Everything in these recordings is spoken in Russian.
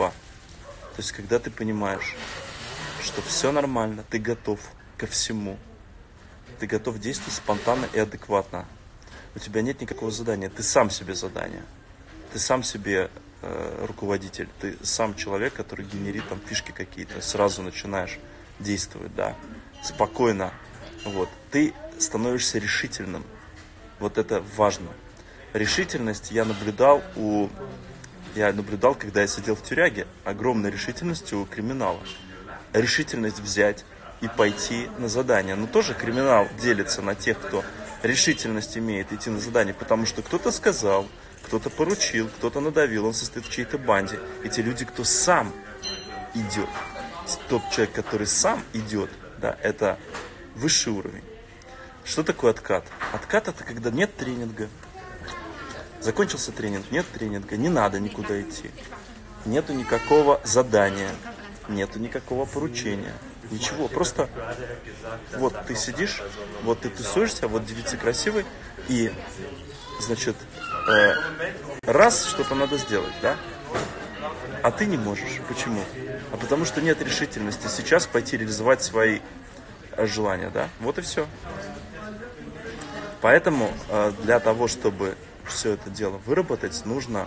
То есть, когда ты понимаешь, что все нормально, ты готов ко всему, ты готов действовать спонтанно и адекватно. У тебя нет никакого задания, ты сам себе задание. Ты сам себе руководитель, ты сам человек, который генерит там фишки какие-то, сразу начинаешь действовать, да, спокойно. Вот. Ты становишься решительным. Вот это важно. Решительность я наблюдал, когда я сидел в тюряге, огромная решительность у криминала. Решительность взять и пойти на задание. Но тоже криминал делится на тех, кто решительность имеет идти на задание, потому что кто-то сказал, кто-то поручил, кто-то надавил, он состоит в чьей-то банде. И те люди, кто сам идет, тот человек, который сам идет, да, это высший уровень. Что такое откат? Откат — это когда нет тренинга. Закончился тренинг, нет тренинга, не надо никуда идти. Нету никакого задания, нету никакого поручения. Ничего, просто вот ты сидишь, вот ты тусуешься, вот девица красивая, и, значит, раз что-то надо сделать, да? А ты не можешь. Почему? А потому что нет решительности сейчас пойти реализовать свои желания, да? Вот и все. Поэтому для того, чтобы все это дело выработать, нужно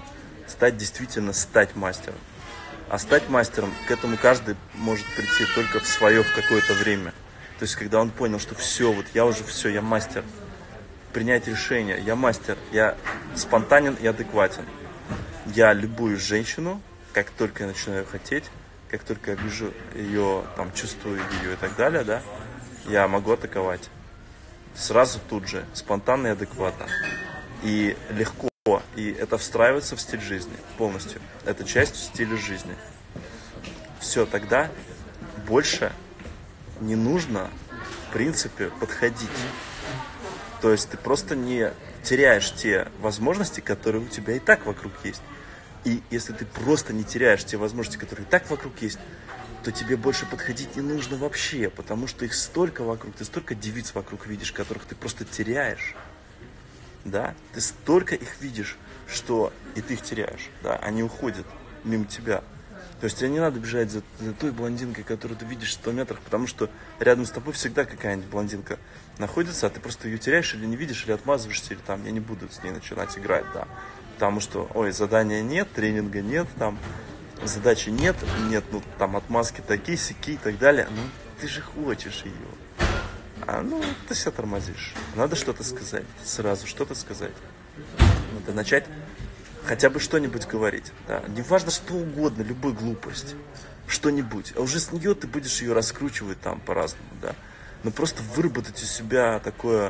стать мастером. А стать мастером, к этому каждый может прийти только в какое-то время. То есть, когда он понял, что все, вот я уже все, я мастер. Принять решение, я мастер, я спонтанен и адекватен. Я любую женщину, как только я начинаю хотеть, как только я вижу ее, там, чувствую ее и так далее, да, я могу атаковать. Сразу тут же, спонтанно и адекватно. И легко. И это встраивается в стиль жизни полностью. Это часть стиля жизни. Все, тогда больше не нужно, в принципе, подходить. То есть ты просто не теряешь те возможности, которые у тебя и так вокруг есть. И если ты просто не теряешь те возможности, которые и так вокруг есть, то тебе больше подходить не нужно вообще, потому что их столько вокруг, ты столько девиц вокруг видишь, которых ты просто теряешь. Да? Ты столько их видишь, что и ты их теряешь. Да? Они уходят мимо тебя. То есть тебе не надо бежать за той блондинкой, которую ты видишь в 100 метрах, потому что рядом с тобой всегда какая-нибудь блондинка находится, а ты просто ее теряешь или не видишь, или отмазываешься, или там я не буду с ней начинать играть, да. Потому что, задания нет, тренинга нет, там, задачи нет, ну, там, отмазки такие, сякие и так далее. Ну, ты же хочешь ее. Ты себя тормозишь. Надо что-то сказать, сразу что-то сказать. Надо начать хотя бы что-нибудь говорить, да. Неважно, что угодно, любую глупость, что-нибудь. А уже с нее ты будешь ее раскручивать там по-разному, да. Но просто выработать у себя такую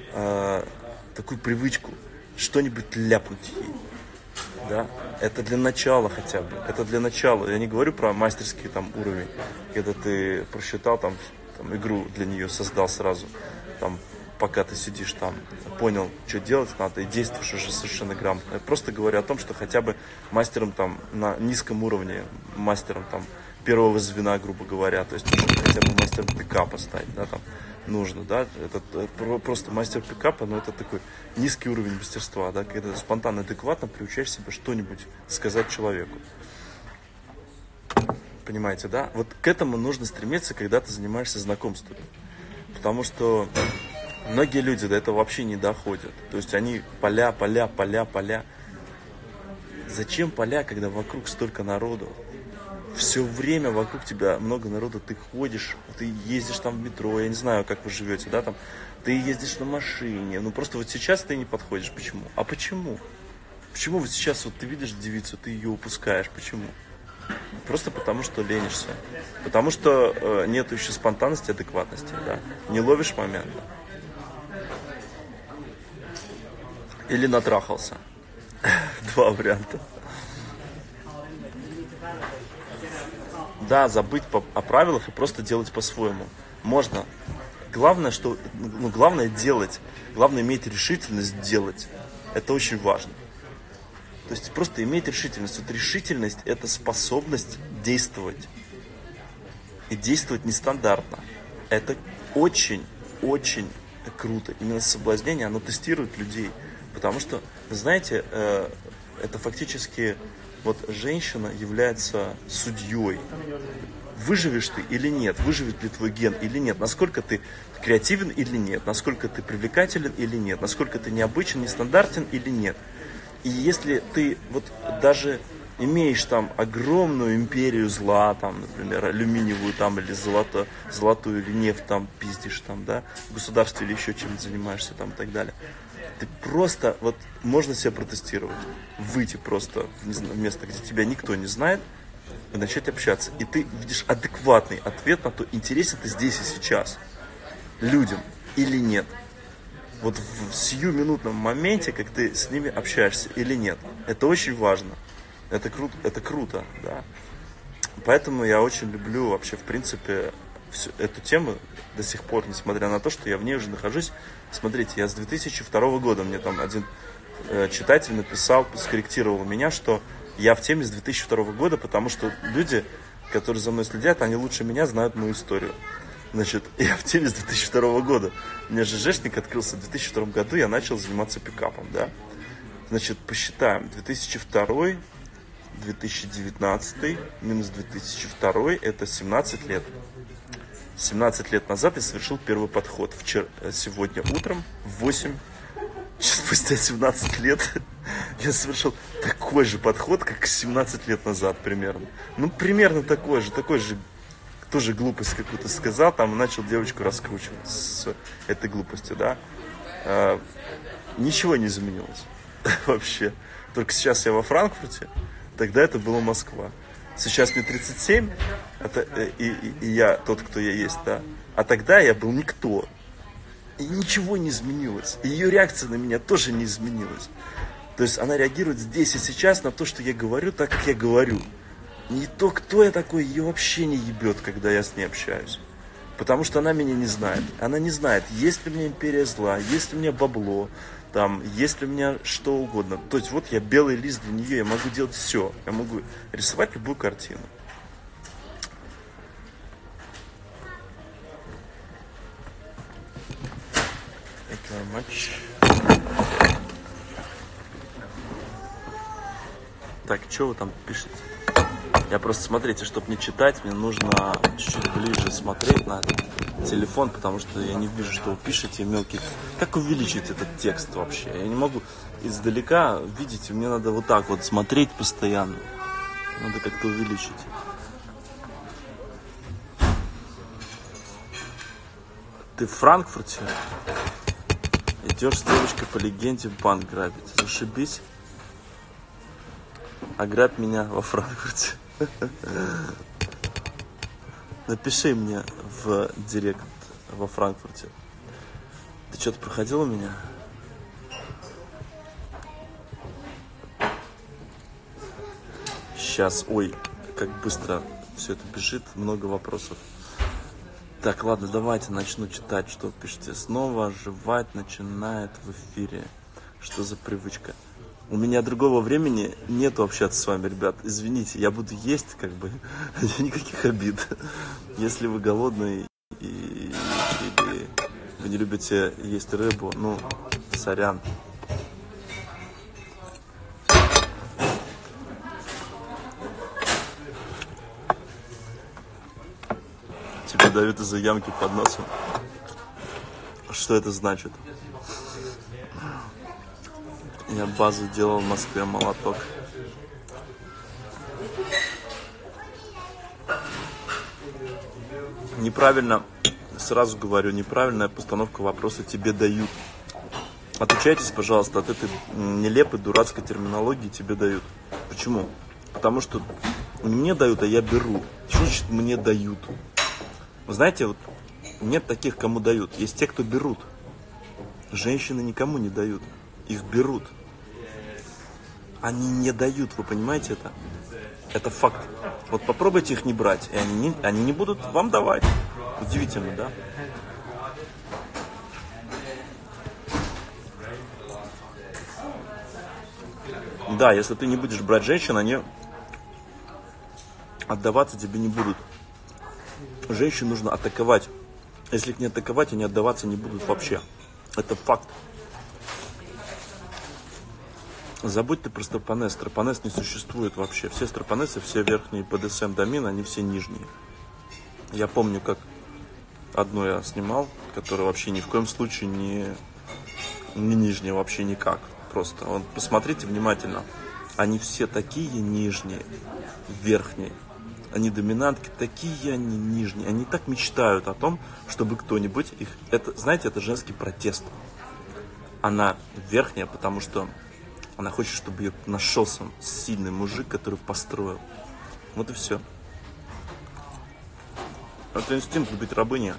привычку, что-нибудь ляпнуть ей, да. Это для начала хотя бы, это для начала. Я не говорю про мастерский там уровень, когда ты просчитал там игру для нее создал сразу, там, пока ты сидишь там, понял, что делать надо, и действуешь уже совершенно грамотно. Я просто говорю о том, что хотя бы мастером там на низком уровне, мастером там первого звена, грубо говоря, то есть хотя бы мастером пикапа стать, да, там нужно, да, это просто мастер пикапа, но это такой низкий уровень мастерства, да, когда ты спонтанно, адекватно приучаешь себя что-нибудь сказать человеку. Понимаете, да? Вот к этому нужно стремиться, когда ты занимаешься знакомством. Потому что многие люди до этого вообще не доходят. То есть они поля. Зачем поля, когда вокруг столько народу? Все время вокруг тебя много народу, ты ходишь, ты ездишь там в метро, я не знаю, как вы живете, да, там, ты ездишь на машине, просто вот сейчас ты не подходишь. Почему? А почему? Почему вот сейчас вот ты видишь девицу, ты ее упускаешь? Почему? Просто потому, что ленишься. Потому что нет еще спонтанности, адекватности, да. Не ловишь момента. Или натрахался. Два варианта. Да, забыть о правилах и просто делать по-своему. Можно. Главное, главное делать. Главное иметь решительность делать. Это очень важно. То есть просто иметь решительность. Вот решительность – это способность действовать. И действовать нестандартно. Это очень круто. Именно соблазнение, оно тестирует людей. Потому что, вы знаете, это фактически вот женщина является судьей. Выживешь ты или нет, выживет ли твой ген или нет, насколько ты креативен или нет, насколько ты привлекателен или нет, насколько ты необычен, нестандартен или нет. И если ты вот даже имеешь там огромную империю зла, там, например, алюминиевую там, или золотую, или нефть там пиздишь там, да, в государстве или еще чем-то занимаешься там и так далее, ты просто, вот, можно себя протестировать, выйти просто в место, где тебя никто не знает, и начать общаться. И ты видишь адекватный ответ на то, интересен ты здесь и сейчас людям или нет. Вот в сиюминутном моменте, как ты с ними общаешься или нет. Это очень важно. Это круто, да. Поэтому я очень люблю вообще, в принципе, всю эту тему до сих пор, несмотря на то, что я в ней уже нахожусь. Смотрите, я с 2002 года, мне там один читатель написал, скорректировал меня, что я в теме с 2002 года, потому что люди, которые за мной следят, они лучше меня знают мою историю. Значит, я в теме с 2002 года. У меня ЖЖшник открылся в 2002 году, я начал заниматься пикапом, да. Значит, посчитаем, 2002, 2019, минус 2002, это 17 лет. 17 лет назад я совершил первый подход. Сегодня утром в 8, спустя 17 лет, я совершил такой же подход, как 17 лет назад примерно. Ну, примерно такой же, тоже глупость какую-то сказал, там и начал девочку раскручивать с этой глупостью, да. Ничего не изменилось вообще. Только сейчас я во Франкфурте, тогда это была Москва. Сейчас мне 37, и я тот, кто я есть, да. А тогда я был никто. И ничего не изменилось. И ее реакция на меня тоже не изменилась. То есть она реагирует здесь и сейчас на то, что я говорю, так как я говорю. Не то, кто я такой, ее вообще не ебет, когда я с ней общаюсь. Потому что она меня не знает. Она не знает, есть ли у меня империя зла, есть ли у меня бабло, там, есть ли у меня что угодно. То есть вот я белый лист для нее, я могу делать все. Я могу рисовать любую картину. Это матч. Так, что вы там пишете? Я просто, смотрите, чтобы не читать, мне нужно чуть-чуть ближе смотреть на телефон, потому что я не вижу, что вы пишете мелкие. Как увеличить этот текст вообще? Я не могу издалека видеть, мне надо вот так вот смотреть постоянно. Надо как-то увеличить. Ты в Франкфурте? Идешь с девочкой по легенде в банк грабить. Зашибись. Ограбь меня во Франкфурте. Напиши мне в директ во Франкфурте. Ты что-то проходил у меня? Сейчас, ой, как быстро все это бежит, много вопросов. Так, ладно, давайте начну читать, что пишете. Снова оживать начинает в эфире. Что за привычка? У меня другого времени нету общаться с вами, ребят. Извините, я буду есть, как бы, никаких обид. Если вы голодные или вы не любите есть рыбу, ну, сорян. Тебе дают из-за ямки под носом. Что это значит? Я базу делал в Москве, молоток. Неправильно, сразу говорю, неправильная постановка вопроса тебе дают. Отучайтесь, пожалуйста, от этой нелепой, дурацкой терминологии тебе дают. Почему? Потому что мне дают, а я беру. Что значит мне дают? Вы знаете, вот нет таких, кому дают. Есть те, кто берут. Женщины никому не дают. Их берут. Они не дают, вы понимаете это? Это факт. Вот попробуйте их не брать, и они не будут вам давать. Удивительно, да? Да, если ты не будешь брать женщин, они отдаваться тебе не будут. Женщин нужно атаковать. Если их не атаковать, они отдаваться не будут вообще. Это факт. Забудь ты про стропонез. Стропонез не существует вообще. Все стропонезы, все верхние БДСМ домины, они все нижние. Я помню, как одну я снимал, которая вообще ни в коем случае не нижняя, вообще никак. Просто вот посмотрите внимательно. Они все такие нижние, верхние. Они доминантки, такие они нижние. Они так мечтают о том, чтобы кто-нибудь их... Это, знаете, это женский протест. Она верхняя, потому что она хочет, чтобы ее нашелся сильный мужик, который построил. Вот и все. Это инстинкт быть рабыней.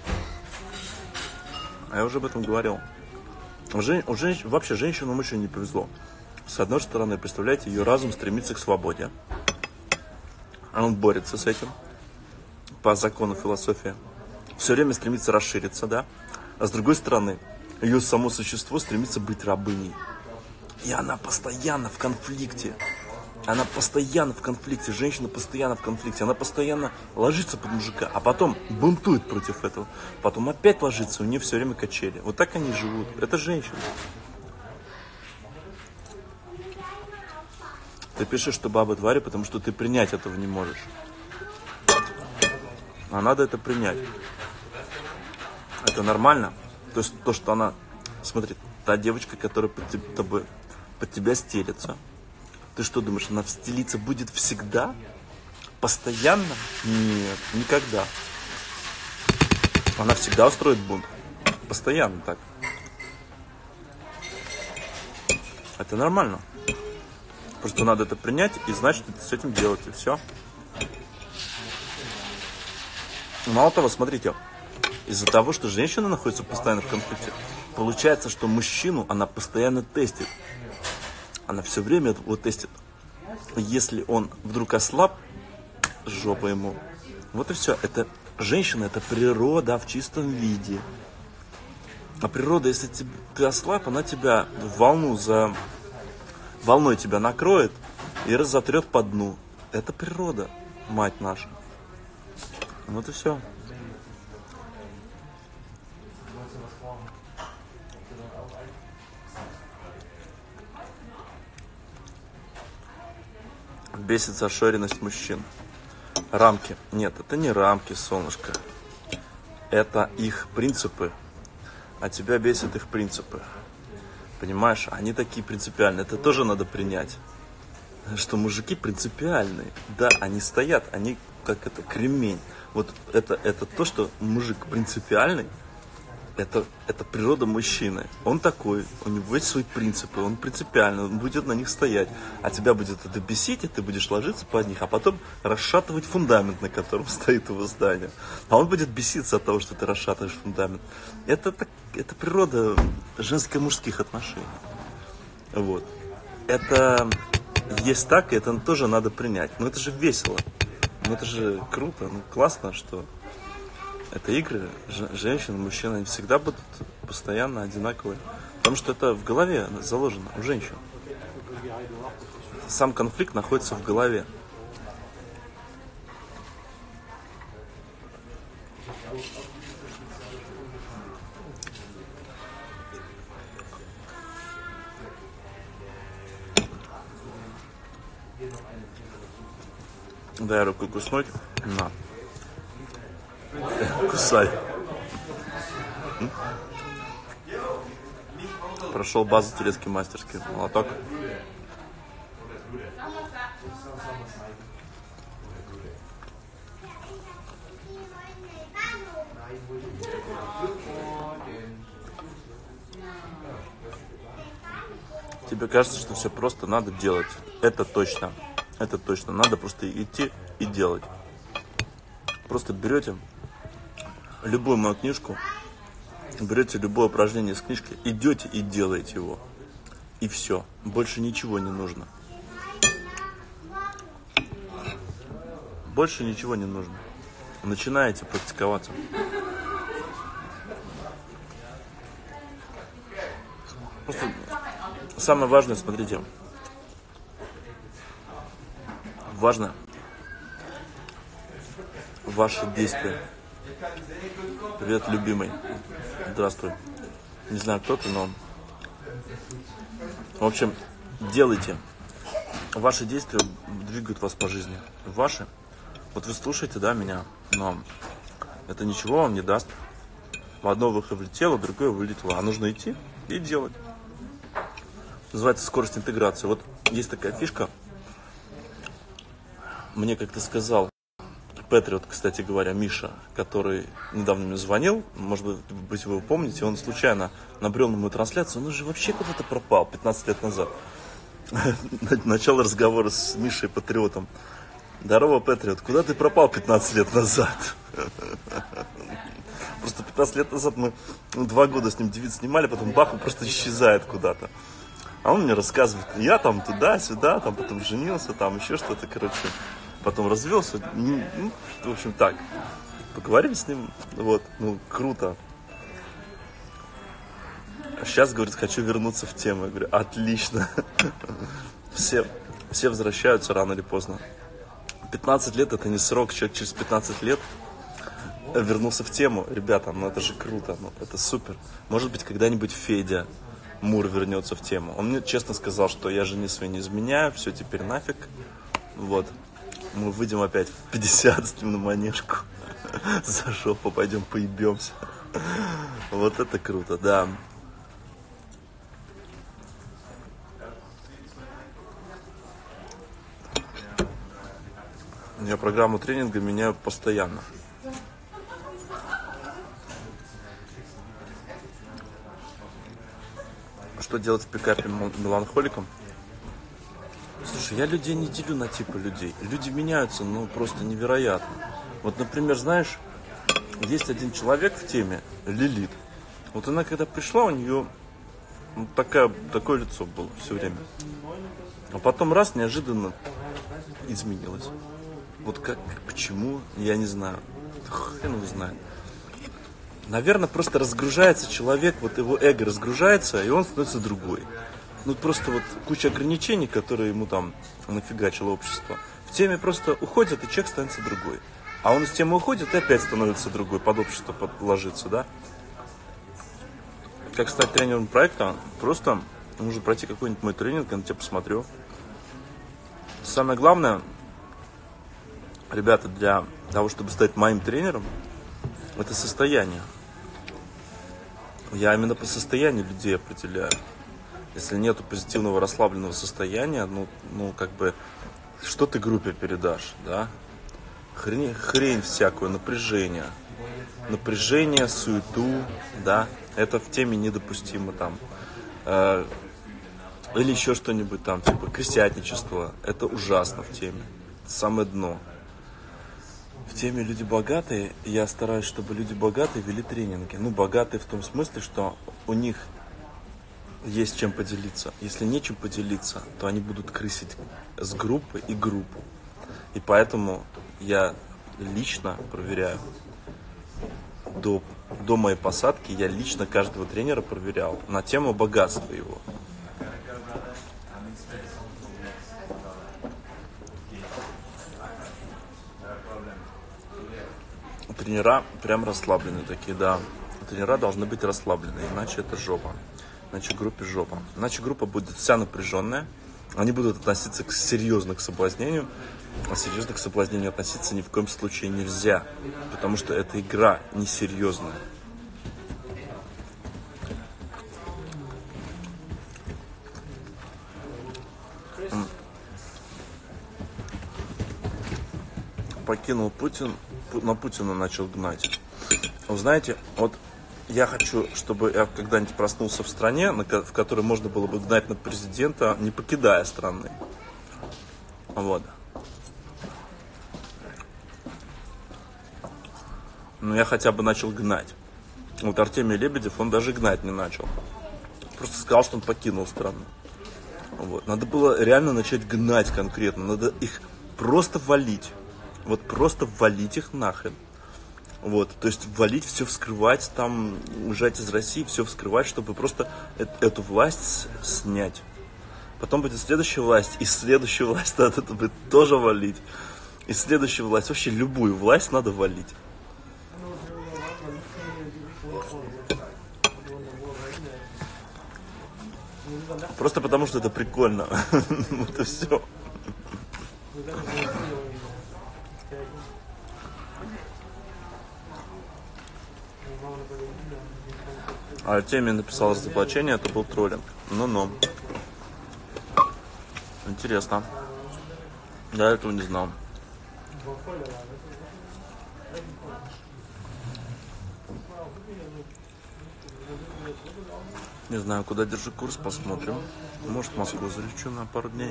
А я уже об этом говорил. Вообще женщинам очень не повезло. С одной стороны, представляете, ее разум стремится к свободе. Он борется с этим по закону философии. Все время стремится расшириться, да? А с другой стороны, ее само существо стремится быть рабыней. И она постоянно в конфликте. Она постоянно в конфликте. Женщина постоянно в конфликте. Она постоянно ложится под мужика, а потом бунтует против этого. Потом опять ложится, у нее все время качели. Вот так они живут. Это женщины. Ты пишешь, что баба твари, потому что ты принять этого не можешь. А надо это принять. Это нормально. То есть то, что она... Смотри, та девочка, которая под тебя стелится. Ты что думаешь, она стелиться будет всегда? Постоянно? Нет, никогда. Она всегда устроит бунт. Постоянно так. Это нормально. Просто надо это принять и знать, что с этим делать, и все. Мало того, смотрите, из-за того, что женщина находится постоянно в конфликте, получается, что мужчину она постоянно тестит. Она все время его тестит. Если он вдруг ослаб, жопа ему. Вот и все. Это женщина, это природа в чистом виде. А природа, если ты ослаб, она тебя волной тебя накроет и разотрет по дну. Это природа, мать наша. Вот и все. Бесит зашоренность мужчин. Рамки. Нет, это не рамки, солнышко. Это их принципы. А тебя бесят их принципы. Понимаешь, они такие принципиальные. Это тоже надо принять. Что мужики принципиальные. Да, они стоят, они как это, кремень. Вот это то, что мужик принципиальный. Это природа мужчины. Он такой, у него есть свои принципы, он принципиальный, он будет на них стоять. А тебя будет это бесить, и ты будешь ложиться под них, а потом расшатывать фундамент, на котором стоит его здание. А он будет беситься от того, что ты расшатываешь фундамент. Это природа женско-мужских отношений. Вот. Это есть так, и это тоже надо принять. Но это же весело. Ну это же круто, ну классно, что... Это игры, женщины, мужчины, они всегда будут постоянно одинаковые. Потому что это в голове заложено, у женщин. Сам конфликт находится в голове. Дай руку куснуть. На. Кусай. Прошел базу турецкий мастерский. Молоток. Тебе кажется, что все просто надо делать. Это точно. Это точно. Надо просто идти и делать. Просто берете любую мою книжку, берете любое упражнение с книжки, идете и делаете его. И все. Больше ничего не нужно. Больше ничего не нужно. Начинаете практиковаться. Просто самое важное, смотрите. Важно ваши действия. Привет, любимый. Здравствуй. Не знаю, кто ты, но... В общем, делайте. Ваши действия двигают вас по жизни. Ваши. Вот вы слушаете, да, меня, но это ничего вам не даст. В одно ухо влетело, в другое вылетело. А нужно идти и делать. Называется скорость интеграции. Вот есть такая фишка. Мне как-то сказал Патриот, кстати говоря, Миша, который недавно мне звонил, может быть, вы его помните, он случайно набрел на мою трансляцию, он же вообще куда-то пропал 15 лет назад. Начало разговора с Мишей Патриотом. Здорово, Патриот, куда ты пропал 15 лет назад? Просто 15 лет назад мы 2 года с ним девиц снимали, потом бах, он просто исчезает куда-то. А он мне рассказывает, я там туда-сюда, там потом женился, там еще что-то, короче, потом развелся. Ну, в общем, так. Поговорили с ним, вот, ну, круто. Сейчас, говорит, хочу вернуться в тему. Я говорю, отлично. Все возвращаются рано или поздно. 15 лет это не срок. Человек через 15 лет вернулся в тему. Ребята, ну это же круто, ну это супер. Может быть, когда-нибудь Федя Мур вернется в тему. Он мне честно сказал, что я жене своей не изменяю, все теперь нафиг. Вот. Мы выйдем опять в 50 с ним на манежку. За жопу пойдем поебемся. Вот это круто, да. Я программу тренинга меняю постоянно. Что делать в пикапе меланхоликом? Слушай, я людей не делю на типы людей. Люди меняются, ну, просто невероятно. Вот, например, знаешь, есть один человек в теме, Лилит. Вот она, когда пришла, у нее ну, такое лицо было все время. А потом раз, неожиданно изменилось. Вот как, почему, я не знаю. Хрен его знает. Наверное, просто разгружается человек, вот его эго разгружается, и он становится другой. Ну, просто вот куча ограничений, которые ему там нафигачило общество. В теме просто уходит, и человек становится другой. А он из темы уходит, и опять становится другой, под общество подложится, да? Как стать тренером проекта? Просто нужно пройти какой-нибудь мой тренинг, я на тебя посмотрю. Самое главное, ребята, для того, чтобы стать моим тренером, это состояние. Я именно по состоянию людей определяю. Если нету позитивного расслабленного состояния, ну как бы, что ты группе передашь, да? Хрень всякую, напряжение, суету, да? Это в теме недопустимо там. Или еще что-нибудь там, типа крестьяничество. Это ужасно в теме. Это самое дно. В теме люди богатые, я стараюсь, чтобы люди богатые вели тренинги. Ну, богатые в том смысле, что у них есть чем поделиться. Если нечем поделиться, то они будут крысить с группы и группу. И поэтому я лично проверяю. До моей посадки я лично каждого тренера проверял на тему богатства его. Тренера прям расслабленные такие, да. Тренера должны быть расслабленные, иначе это жопа. Иначе группе жопа. Иначе группа будет вся напряженная. Они будут относиться серьезно к соблазнению. А серьезно к соблазнению относиться ни в коем случае нельзя. Потому что эта игра несерьезная. Покинул Путин, на Путина начал гнать. Вы знаете, вот я хочу, чтобы я когда-нибудь проснулся в стране, в которой можно было бы гнать на президента, не покидая страны. Вот. Но я хотя бы начал гнать. Вот Артемий Лебедев, он даже гнать не начал. Просто сказал, что он покинул страну. Вот. Надо было реально начать гнать конкретно. Надо их просто валить. Вот просто валить их нахрен. Вот, то есть валить, все вскрывать, там, уезжать из России, все вскрывать, чтобы просто эту власть снять. Потом будет следующая власть, и следующую власть надо будет тоже валить. И следующую власть, вообще любую власть надо валить. Просто потому, что это прикольно. Вот и все. А Артемий написал разоблачение, это был троллинг. Ну-ну. Интересно. Я этого не знал. Не знаю, куда держу курс, посмотрим. Может, в Москву залечу на пару дней.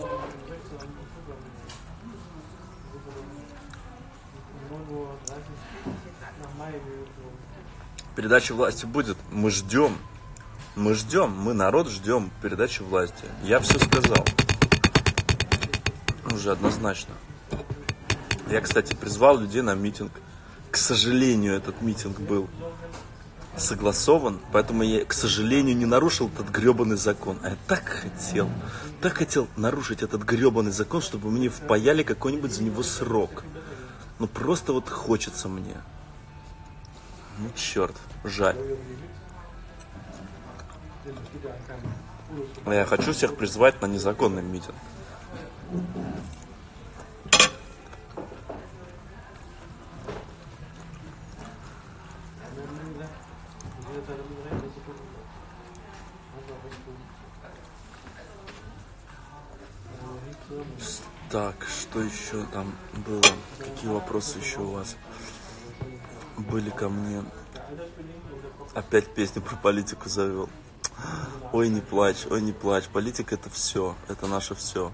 Передача власти будет. Мы ждем. Мы народ ждем передачи власти. Я все сказал. Уже однозначно. Я, кстати, призвал людей на митинг. К сожалению, этот митинг был согласован, поэтому я, к сожалению, не нарушил этот гребаный закон. А я так хотел нарушить этот гребаный закон, чтобы мне впаяли какой-нибудь за него срок. Ну просто вот хочется мне. Ну черт, жаль. Я хочу всех призвать на незаконный митинг. Так, что еще там было? Какие вопросы еще у вас были ко мне? Опять песню про политику завел. Ой, не плачь, ой, не плачь. Политика — это все, это наше все.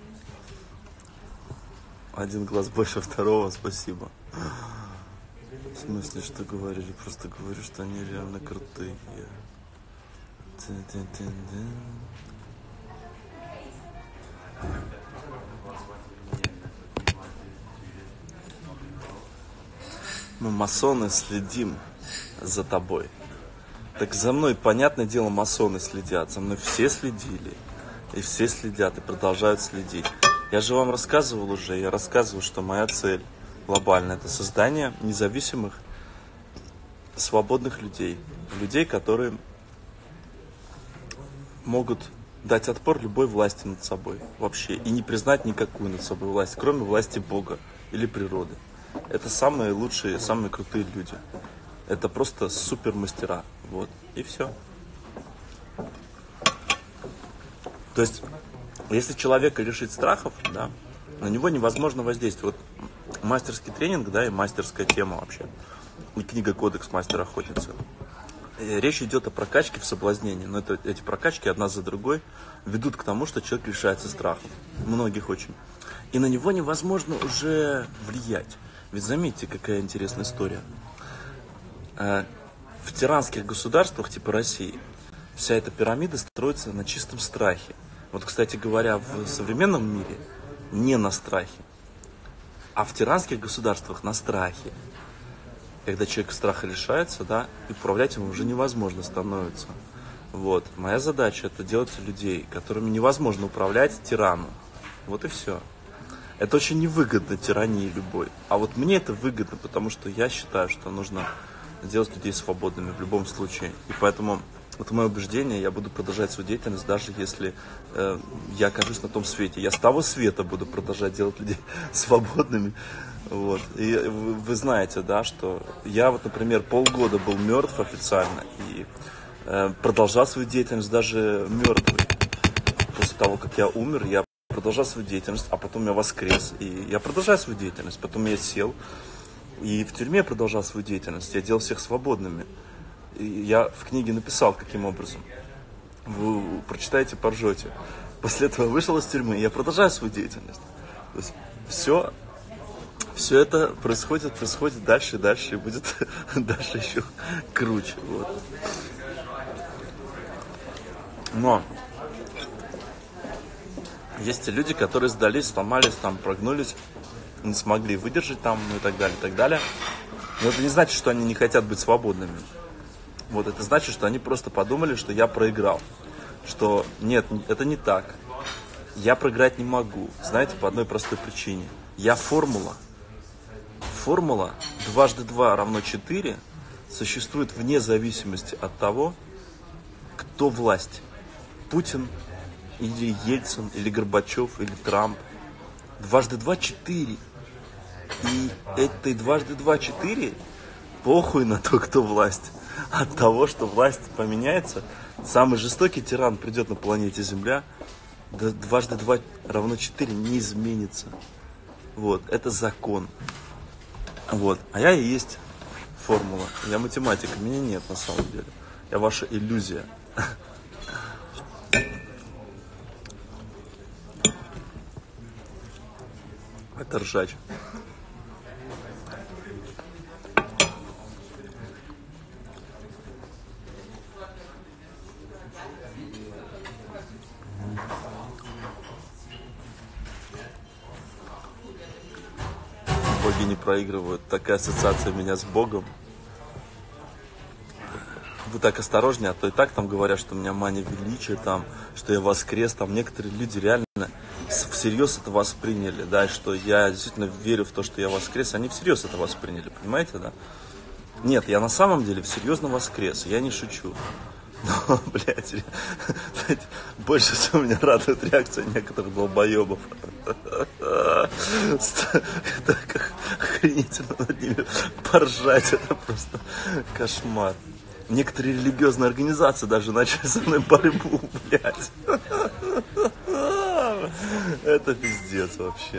Один глаз больше второго, спасибо. В смысле, что говорили? Просто говорю, что они реально крутые. Мы, масоны, следим за тобой. Так за мной, понятное дело, масоны следят. За мной все следили. И все следят, и продолжают следить. Я же вам рассказывал уже, я рассказывал, что моя цель глобальная — это создание независимых, свободных людей. Людей, которые могут дать отпор любой власти над собой вообще. И не признать никакую над собой власть, кроме власти Бога или природы. Это самые лучшие, самые крутые люди. Это просто супер мастера. Вот. И все. То есть, если человека лишить страхов, да, на него невозможно воздействовать. Вот мастерский тренинг, да, и мастерская тема вообще. И книга «Кодекс мастера-охотницы». Речь идет о прокачке в соблазнении. Но эти прокачки одна за другой ведут к тому, что человек лишается страхов. Многих очень. И на него невозможно уже влиять. Ведь заметьте, какая интересная история. В тиранских государствах типа России вся эта пирамида строится на чистом страхе. Вот, кстати говоря, в современном мире не на страхе, а в тиранских государствах на страхе. Когда человек страха лишается, да, и управлять им уже невозможно становится. Вот. Моя задача — это делать людей, которыми невозможно управлять, тирану. Вот и все. Это очень невыгодно тирании любой. А вот мне это выгодно, потому что я считаю, что нужно делать людей свободными в любом случае. И поэтому это мое убеждение, я буду продолжать свою деятельность, даже если я окажусь на том свете. Я с того света буду продолжать делать людей свободными. Вот. И вы знаете, да, что я вот, например, полгода был мертв официально и продолжал свою деятельность даже мертвый. После того, как я умер, я продолжал свою деятельность, а потом я воскрес, и я продолжаю свою деятельность. Потом я сел, и в тюрьме продолжал свою деятельность. Я делал всех свободными. И я в книге написал, каким образом. Вы прочитаете, поржете. После этого вышел из тюрьмы, и я продолжаю свою деятельность. То есть все это происходит дальше и дальше, и будет дальше еще круче. Вот. Но есть те люди, которые сдались, сломались, там, прогнулись, не смогли выдержать там, ну и так далее, и так далее. Но это не значит, что они не хотят быть свободными. Вот, это значит, что они просто подумали, что я проиграл. Что нет, это не так. Я проиграть не могу. Знаете, по одной простой причине. Я формула. Формула 2 × 2 = 4 существует вне зависимости от того, кто власть. Путин, или Ельцин, или Горбачев, или Трамп. Дважды два — 4. И этой дважды два — 4 похуй на то, кто власть. От того, что власть поменяется, самый жестокий тиран придет на планете Земля, да дважды два равно 4 не изменится. Вот, это закон. Вот, а я и есть формула. Я математик, меня нет на самом деле. Я ваша иллюзия. Это ржач. Боги не проигрывают. Такая ассоциация у меня с Богом. Вы так осторожнее, а то и так там говорят, что у меня мания величия, там, что я воскрес. Там некоторые люди реально всерьез это восприняли, да, что я действительно верю в то, что я воскрес. Они всерьез это восприняли, понимаете, да? Нет, я на самом деле серьезно воскрес, я не шучу. Но, блядь, больше всего меня радует реакция некоторых долбоебов. Так охренительно над ними поржать, это просто кошмар. Некоторые религиозные организации даже начали со мной борьбу, блядь. Это пиздец вообще.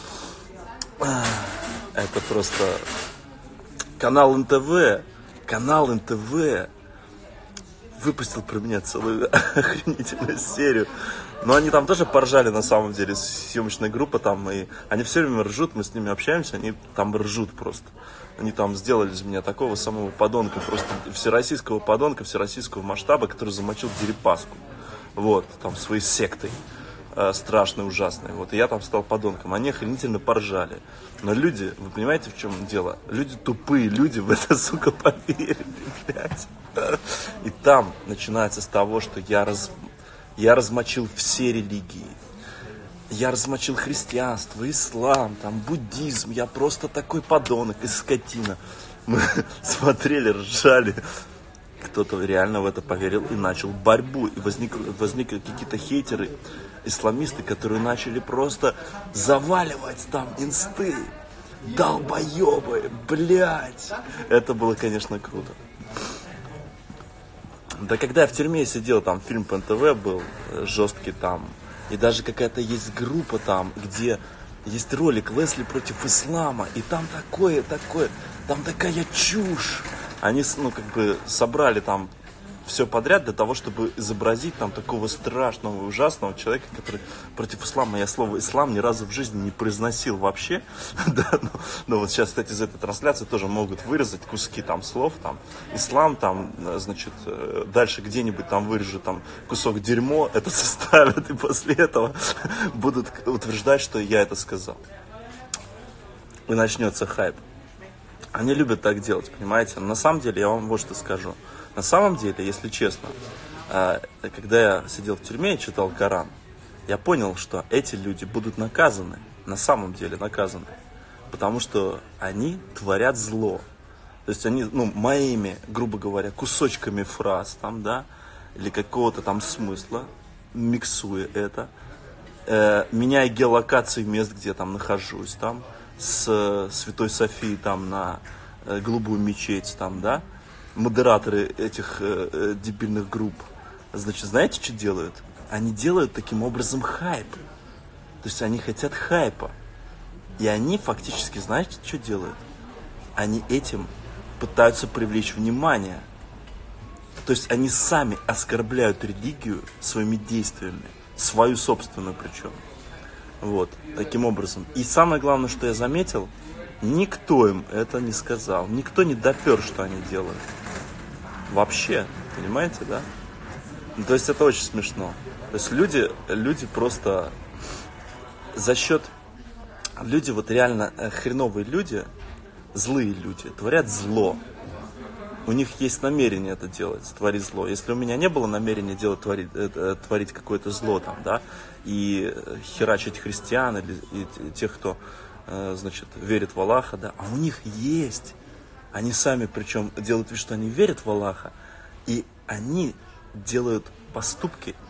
Это просто... Канал НТВ выпустил про меня целую охренительную серию. Но они там тоже поржали на самом деле, съемочная группа там, и они все время ржут, мы с ними общаемся, они там ржут просто. Они там сделали из меня такого самого подонка, просто всероссийского подонка, всероссийского масштаба, который замочил Дерипаску. Вот, там своей сектой страшной, ужасной. Вот, и я там стал подонком. Они охренительно поржали. Но люди, вы понимаете, в чем дело? Люди тупые, люди в это, сука, поверили, блядь. И там начинается с того, что я размочил все религии. Я размочил христианство, ислам, там, буддизм. Я просто такой подонок и скотина. Мы смотрели, ржали. Кто-то реально в это поверил и начал борьбу. И возникли какие-то хейтеры, исламисты, которые начали просто заваливать там инсты. Долбоебы, блядь. Это было, конечно, круто. Да когда я в тюрьме сидел, там фильм по НТВ был жесткий там. И даже какая-то есть группа там, где есть ролик Лесли против ислама. И там там такая чушь. Они, как бы собрали там все подряд для того, чтобы изобразить там такого страшного, ужасного человека, который против ислама. Я слово «ислам» ни разу в жизни не произносил вообще. Да, но вот сейчас, кстати, из этой трансляции тоже могут вырезать куски там слов. Там ислам, там, значит, дальше где-нибудь там вырежут там кусок дерьмо, это составят, и после этого будут утверждать, что я это сказал. И начнется хайп. Они любят так делать, понимаете? На самом деле, я вам вот что скажу. На самом деле, если честно, когда я сидел в тюрьме и читал Коран, я понял, что эти люди будут наказаны, на самом деле наказаны, потому что они творят зло. То есть они, моими, грубо говоря, кусочками фраз, там, да, или какого-то там смысла, миксуя это, меняя геолокации мест, где я там нахожусь, там, с Святой Софии там на Голубую мечеть, там, да, модераторы этих дебильных групп, значит, знаете, что делают? Они делают таким образом хайп. То есть они хотят хайпа. И они фактически, знаете, что делают? Они этим пытаются привлечь внимание. То есть они сами оскорбляют религию своими действиями, свою собственную причем. Вот, таким образом. И самое главное, что я заметил, никто им это не сказал. Никто не допер, что они делают. Вообще, понимаете, да? То есть это очень смешно. То есть люди просто за счет... Люди вот реально хреновые люди, злые люди, творят зло. У них есть намерение это делать, творить зло. Если у меня не было намерения творить какое-то зло там, да, и херачить христиан или и тех, кто, значит, верит в Аллаха, да, а у них есть. Они сами, причем, делают вид, что они верят в Аллаха, и они делают поступки,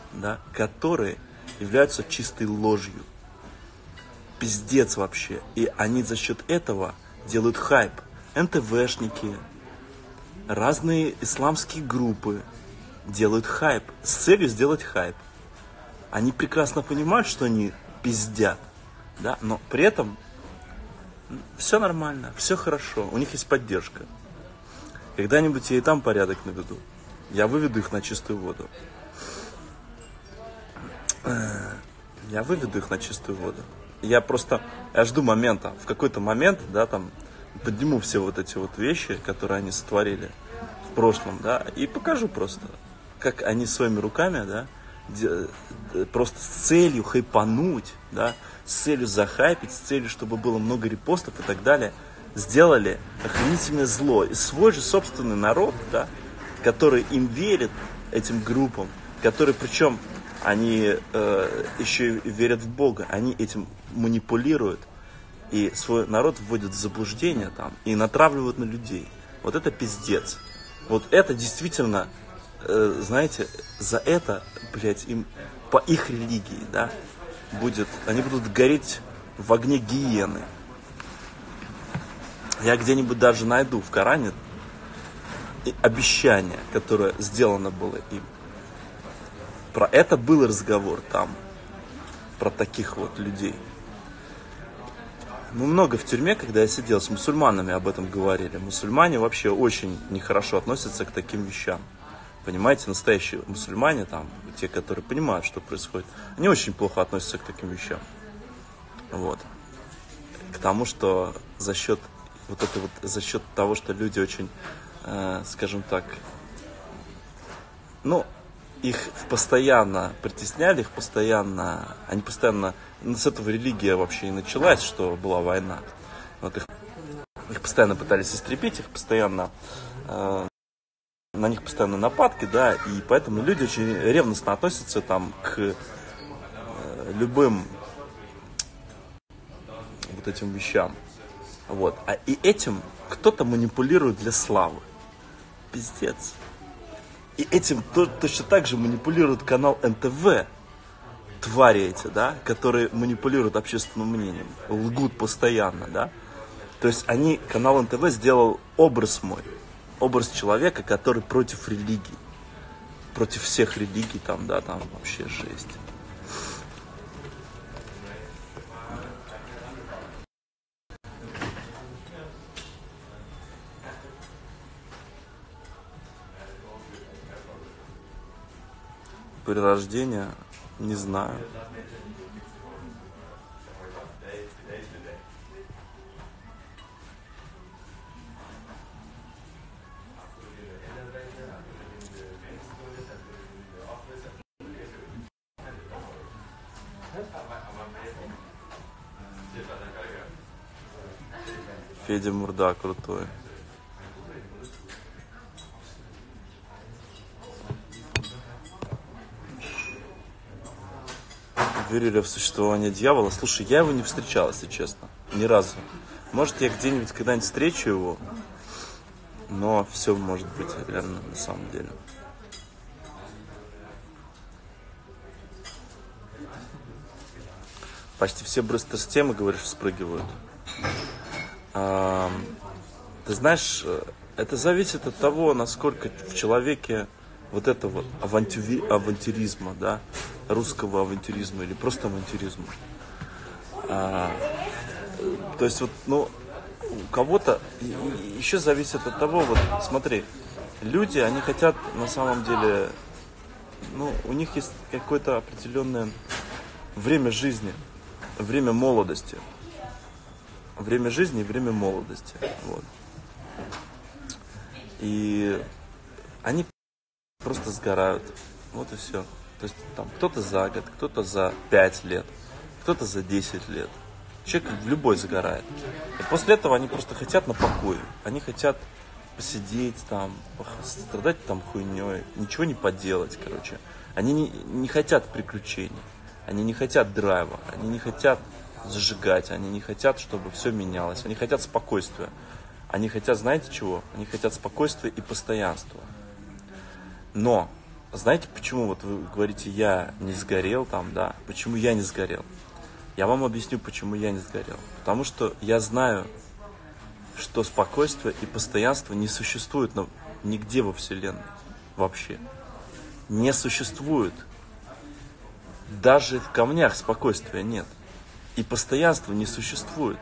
да, которые являются чистой ложью. Пиздец вообще. И они за счет этого делают хайп. НТВшники, разные исламские группы делают хайп с целью сделать хайп. Они прекрасно понимают, что они пиздят, да, но при этом все нормально, все хорошо, у них есть поддержка. Когда-нибудь я и там порядок наведу. Я выведу их на чистую воду. Я выведу их на чистую воду. Я жду момента, в какой-то момент, да, там, подниму все вот эти вот вещи, которые они сотворили в прошлом, да, и покажу просто, как они своими руками, да, просто с целью хайпануть, да, с целью захайпить, с целью, чтобы было много репостов и так далее, сделали охренительное зло. И свой же собственный народ, да, который им верит, этим группам, которые, причем, они еще и верят в Бога, они этим манипулируют и свой народ вводят в заблуждение там и натравливают на людей. Вот это пиздец. Вот это действительно, знаете, за это, блядь, им по их религии, да, они будут гореть в огне гиены. Я где-нибудь даже найду в Коране обещание, которое сделано было им. Про это был разговор там, про таких вот людей. Мы много в тюрьме, когда я сидел, с мусульманами об этом говорили. Мусульмане вообще очень нехорошо относятся к таким вещам. Понимаете, настоящие мусульмане, там, те, которые понимают, что происходит, они очень плохо относятся к таким вещам. Вот. К тому, что за счет того, что люди очень, скажем так, их постоянно притесняли, они постоянно, с этого религия вообще и началась, что была война. Вот их постоянно пытались истребить, на них постоянно нападки, да, и поэтому люди очень ревностно относятся там к любым вот этим вещам. Вот. И этим кто-то манипулирует для славы. Пиздец. И этим точно так же манипулирует канал НТВ. Твари эти, да, которые манипулируют общественным мнением. Лгут постоянно, да. То есть канал НТВ сделал образ мой. Образ человека, который против религии. Против всех религий там, да, там вообще жесть. Перерождение, не знаю. Федя Мурда крутой. Верили в существование дьявола. Слушай, я его не встречал, если честно. Ни разу. Может, я где-нибудь когда-нибудь встречу его. Но все может быть реально на самом деле. Почти все брестер-темы, говоришь, спрыгивают. Ты знаешь, это зависит от того, насколько в человеке вот это вот авантюризма, да, русского авантюризма или просто авантюризма. То есть вот, у кого-то еще зависит от того, вот смотри, люди, они хотят на самом деле, у них есть какое-то определенное время жизни, время молодости. Время жизни и время молодости. Вот. И они просто сгорают. Вот и все. То есть там кто-то за год, кто-то за 5 лет, кто-то за 10 лет. Человек любой загорает. И после этого они просто хотят на покой. Они хотят посидеть там, страдать там хуйней, ничего не поделать, короче. Они не хотят приключений. Они не хотят драйва. Они не хотят зажигать, они не хотят, чтобы все менялось, они хотят спокойствия. Они хотят, знаете чего? Они хотят спокойствия и постоянства. Но знаете, почему вот вы говорите, я не сгорел там, да? Почему я не сгорел? Я вам объясню, почему я не сгорел. Потому что я знаю, что спокойствие и постоянство не существует нигде во Вселенной. Вообще. Не существует. Даже в камнях спокойствия нет. И постоянства не существует.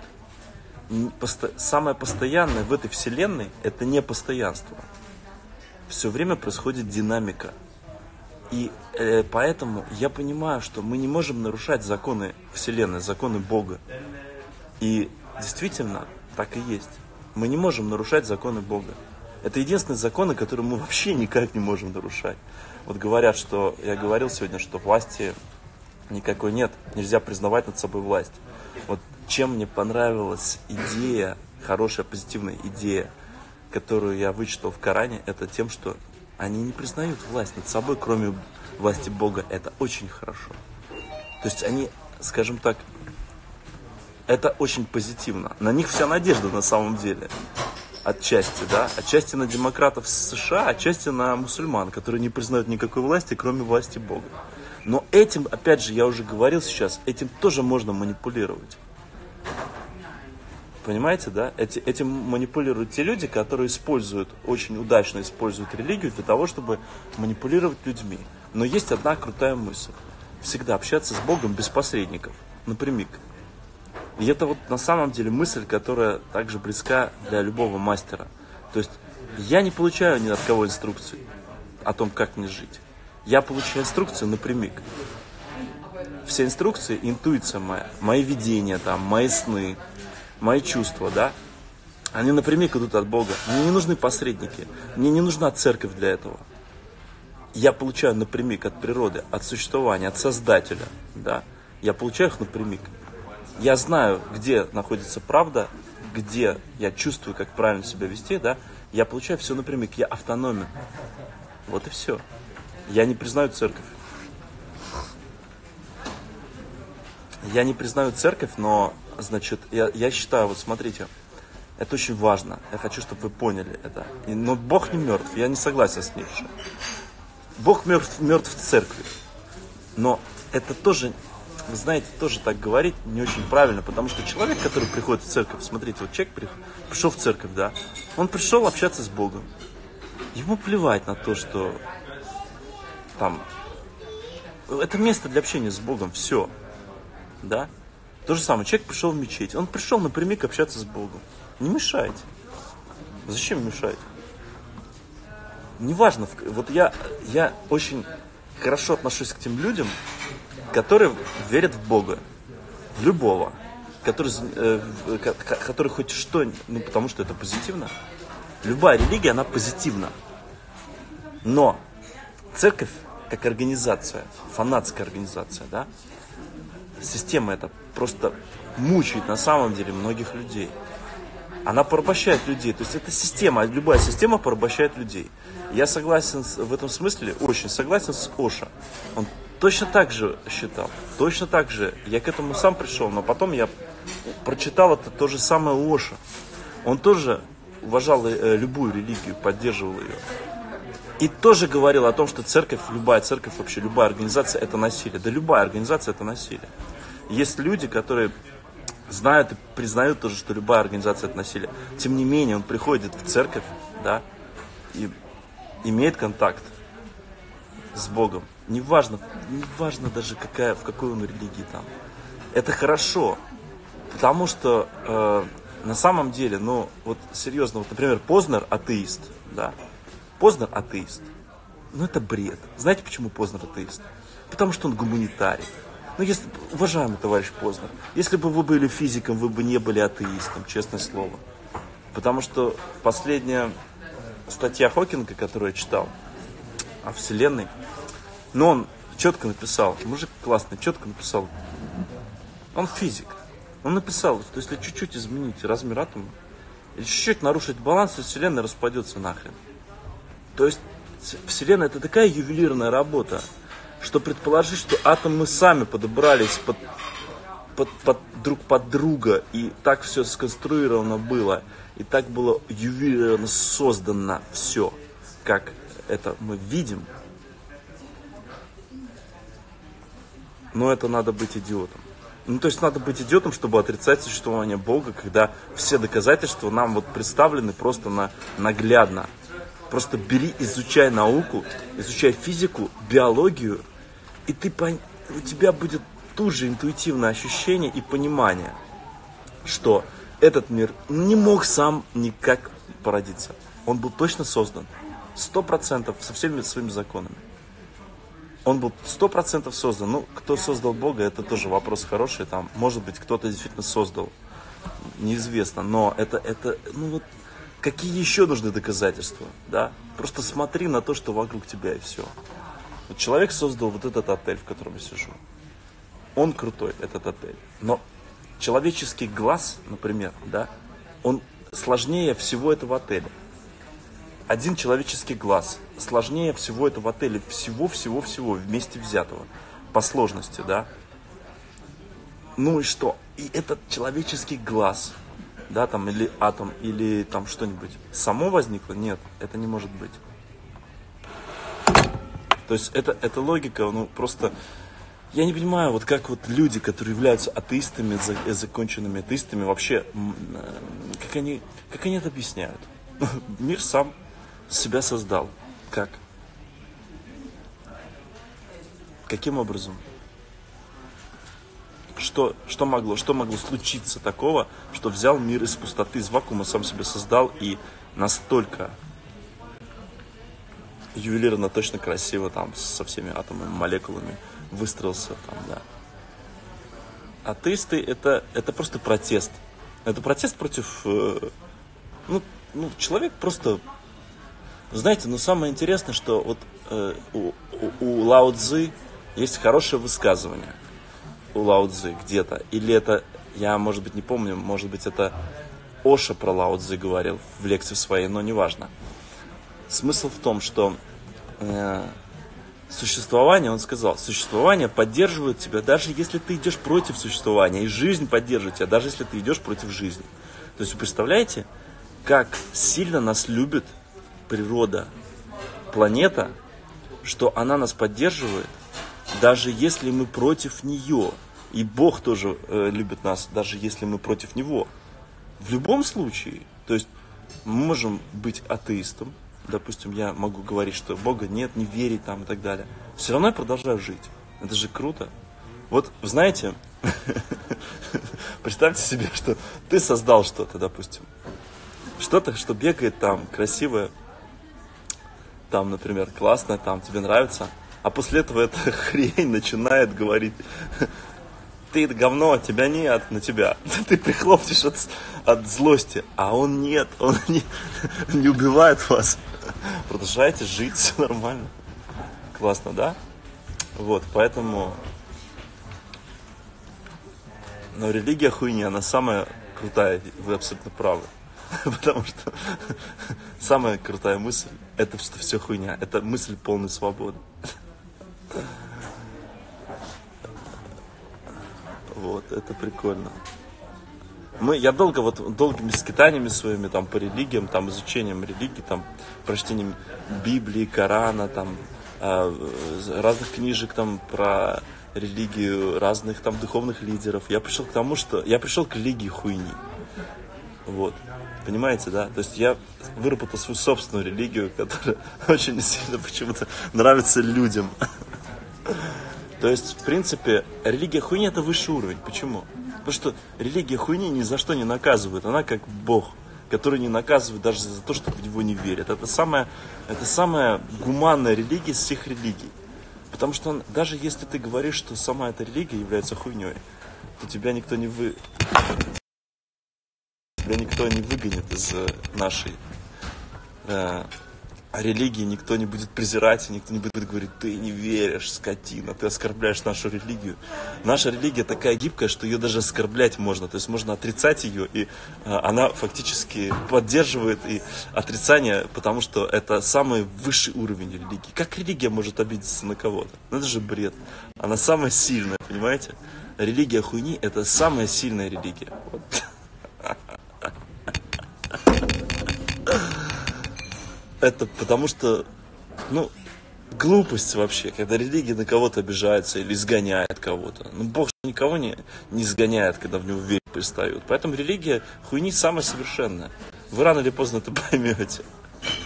Самое постоянное в этой Вселенной – это не постоянство. Все время происходит динамика. И поэтому я понимаю, что мы не можем нарушать законы Вселенной, законы Бога. И действительно так и есть. Мы не можем нарушать законы Бога. Это единственные законы, которые мы вообще никак не можем нарушать. Вот говорят, что, я говорил сегодня, что власти никакой нет, нельзя признавать над собой власть. Вот чем мне понравилась идея, хорошая, позитивная идея, которую я вычитал в Коране, это тем, что они не признают власть над собой, кроме власти Бога. Это очень хорошо. То есть они, скажем так, это очень позитивно. На них вся надежда на самом деле. Отчасти, да. Отчасти на демократов США, отчасти на мусульман, которые не признают никакой власти, кроме власти Бога. Но этим, опять же, я уже говорил сейчас, этим тоже можно манипулировать. Понимаете, да? Этим манипулируют те люди, которые очень удачно используют религию для того, чтобы манипулировать людьми. Но есть одна крутая мысль. Всегда общаться с Богом без посредников, напрямик. И это вот на самом деле мысль, которая также близка для любого мастера. То есть я не получаю ни от кого инструкций о том, как мне жить. Я получаю инструкцию напрямик. Все инструкции, интуиция моя, мои видения, там, мои сны, мои чувства, да, они напрямик идут от Бога. Мне не нужны посредники, мне не нужна церковь для этого. Я получаю напрямик от природы, от существования, от Создателя, да. Я получаю их напрямик. Я знаю, где находится правда, где я чувствую, как правильно себя вести, да. Я получаю все напрямик, я автономен. Вот и все. Я не признаю церковь. Я не признаю церковь, но, значит, я считаю, вот смотрите, это очень важно. Я хочу, чтобы вы поняли это. Но Бог не мертв, я не согласен с Ницше. Бог мертв в церкви. Но это тоже, вы знаете, тоже так говорить не очень правильно, потому что человек, который приходит в церковь, смотрите, вот человек пришел в церковь, да, он пришел общаться с Богом. Ему плевать на то, что там, это место для общения с Богом, все, да. То же самое, человек пришел в мечеть, он пришел напрямик общаться с Богом. Не мешайте. Зачем мешать? Неважно, вот я очень хорошо отношусь к тем людям, которые верят в Бога, в любого, который хоть что, ну потому что это позитивно. Любая религия, она позитивна. Но церковь, как организация, фанатская организация, да, система эта просто мучает на самом деле многих людей. Она порабощает людей. То есть это система, любая система порабощает людей. Я согласен в этом смысле, очень согласен с Оша. Он точно так же считал, точно так же. Я к этому сам пришел, но потом я прочитал это то же самое у Оша. Он тоже уважал любую религию, поддерживал ее. И тоже говорил о том, что церковь, вообще любая организация это насилие. Да любая организация это насилие. Есть люди, которые знают и признают тоже, что любая организация это насилие. Тем не менее, он приходит в церковь, да, и имеет контакт с Богом. Неважно даже в какой он религии там. Это хорошо, потому что на самом деле, ну вот серьезно, вот, например, Познер атеист, да. Познер атеист. Ну это бред. Знаете, почему Познер атеист? Потому что он гуманитарий. Ну, если, уважаемый товарищ Познер, если бы вы были физиком, вы бы не были атеистом, честное слово. Потому что последняя статья Хокинга, которую я читал о Вселенной, но он четко написал, мужик классный, четко написал, он физик, он написал, что если чуть-чуть изменить размер атома, или чуть-чуть нарушить баланс, и Вселенная распадется нахрен. То есть Вселенная это такая ювелирная работа, что предположить, что атомы сами подобрались друг под друга, и так все сконструировано было, и так было ювелирно создано все, как это мы видим, но это надо быть идиотом. Ну, то есть надо быть идиотом, чтобы отрицать существование Бога, когда все доказательства нам вот представлены просто наглядно. Просто бери, изучай науку, изучай физику, биологию, и у тебя будет тут же интуитивное ощущение и понимание, что этот мир не мог сам никак породиться. Он был точно создан, 100%, со всеми своими законами. Он был 100% создан. Ну, кто создал Бога, это тоже вопрос хороший. Там, может быть, кто-то действительно создал. Неизвестно. Но ну вот, какие еще нужны доказательства? Да? Просто смотри на то, что вокруг тебя, и все. Вот человек создал вот этот отель, в котором я сижу. Он крутой, этот отель. Но человеческий глаз, например, да, он сложнее всего этого отеля. Один человеческий глаз сложнее всего этого отеля, всего вместе взятого, по сложности, да. Ну и что? И этот человеческий глаз, да, там, или атом, или там что-нибудь, само возникло? Нет, это не может быть. То есть это логика, ну просто, я не понимаю, вот как вот люди, которые являются атеистами, законченными атеистами, вообще, как они это объясняют? Мир сам себя создал. Как? Каким образом? Что могло случиться такого, что взял мир из пустоты, из вакуума, сам себя создал и настолько ювелирно, точно красиво там со всеми атомами, молекулами выстроился там, да. Атеисты это просто протест. Это протест против, ну, человек просто, знаете, но самое интересное, что вот у Лао Цзы есть хорошее высказывание. У Лао Цзы где-то. Или это, я, может быть, не помню, может быть, это Оша про Лао Цзы говорил в лекции своей, но неважно. Смысл в том, что существование, он сказал, существование поддерживает тебя, даже если ты идешь против существования, и жизнь поддерживает тебя, даже если ты идешь против жизни. То есть вы представляете, как сильно нас любит природа, планета, что она нас поддерживает, даже если мы против нее. И Бог тоже любит нас, даже если мы против Него. В любом случае, то есть мы можем быть атеистом, допустим, я могу говорить, что Бога нет, не верить там и так далее. Все равно я продолжаю жить. Это же круто. Вот, знаете, представьте себе, что ты создал что-то, допустим. Что-то, что бегает там, красивое, там, например, классное, там, тебе нравится. А после этого эта хрень начинает говорить: ты это говно, тебя нет на тебя. Ты прихлопнешь от злости, а он нет, он не убивает вас. Продолжайте жить, все нормально. Классно, да? Вот, поэтому... Но религия хуйня, она самая крутая, вы абсолютно правы. Потому что самая крутая мысль, это что все хуйня. Это мысль полной свободы. Вот, это прикольно. Я долгими скитаниями своими там по религиям, там изучением религии, там прочтением Библии, Корана, там разных книжек там про религию, разных там духовных лидеров. Я пришел к тому, что я пришел к религии хуйни. Вот. Понимаете, да? То есть я выработал свою собственную религию, которая очень сильно почему-то нравится людям. То есть, в принципе, религия хуйни — это высший уровень. Почему? Потому что религия хуйни ни за что не наказывает. Она как Бог, который не наказывает даже за то, что в него не верят. Это самая гуманная религия из всех религий. Потому что даже если ты говоришь, что сама эта религия является хуйней, то тебя никто не выгонит из нашей религии, никто не будет презирать, никто не будет говорить: ты не веришь, скотина, ты оскорбляешь нашу религию. Наша религия такая гибкая, что ее даже оскорблять можно. То есть можно отрицать ее, и она фактически поддерживает и отрицание, потому что это самый высший уровень религии. Как религия может обидеться на кого-то? Ну это же бред. Она самая сильная, понимаете? Религия хуйни — это самая сильная религия. Вот. Это потому что, глупость вообще, когда религия на кого-то обижается или изгоняет кого-то. Ну, Бог же никого не изгоняет, когда в него верить перестают. Поэтому религия хуйни самая совершенная. Вы рано или поздно это поймете.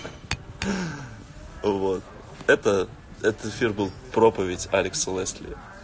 Вот. Этот эфир был проповедь Алекса Лесли.